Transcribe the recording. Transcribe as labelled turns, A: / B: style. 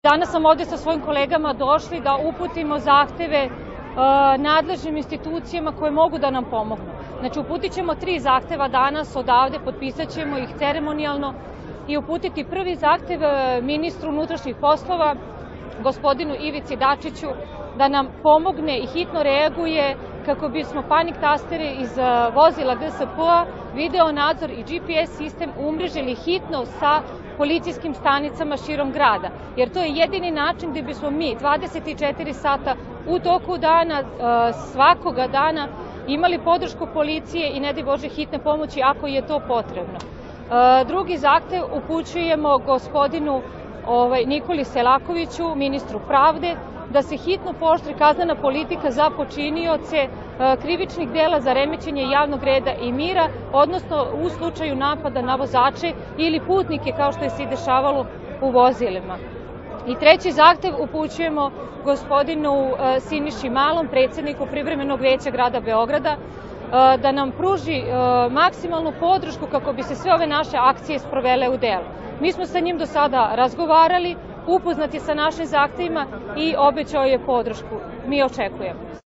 A: Danas sam ovde sa svojim kolegama došli da uputimo zahteve nadležnim institucijama koje mogu da nam pomognu. Znači, uputit ćemo 3 zahteva danas odavde, potpisat ćemo ih ceremonijalno i uputiti prvi zahtev ministru unutrašnjih poslova, gospodinu Ivici Dačiću, da nam pomogne i hitno reaguje kako bismo panik tastere iz vozila GSP-a, video nadzor i GPS sistem umrežili hitno sa policijskim stanicama širom grada. Jer to je jedini način gde bismo mi 24 sata u toku dana, svakoga dana, imali podršku policije i ne daj Bože hitne pomoći ako je to potrebno. Drugi zahtev upućujemo gospodinu Nikoli Selakoviću, ministru pravde, da se hitno pooštri kaznena politika za počinioce krivičnih dela za remećenje javnog reda i mira, odnosno u slučaju napada na vozače ili putnike, kao što je se dešavalo u vozilima. I treći zahtev upućujemo gospodinu Siniši Malom, predsedniku Privremenog veća grada Beograda, da nam pruži maksimalnu podršku kako bi se sve ove naše akcije sprovele u delo. Mi smo sa njim do sada razgovarali, upoznati sa našim zahtevima i obećao je podršku. Mi očekujemo.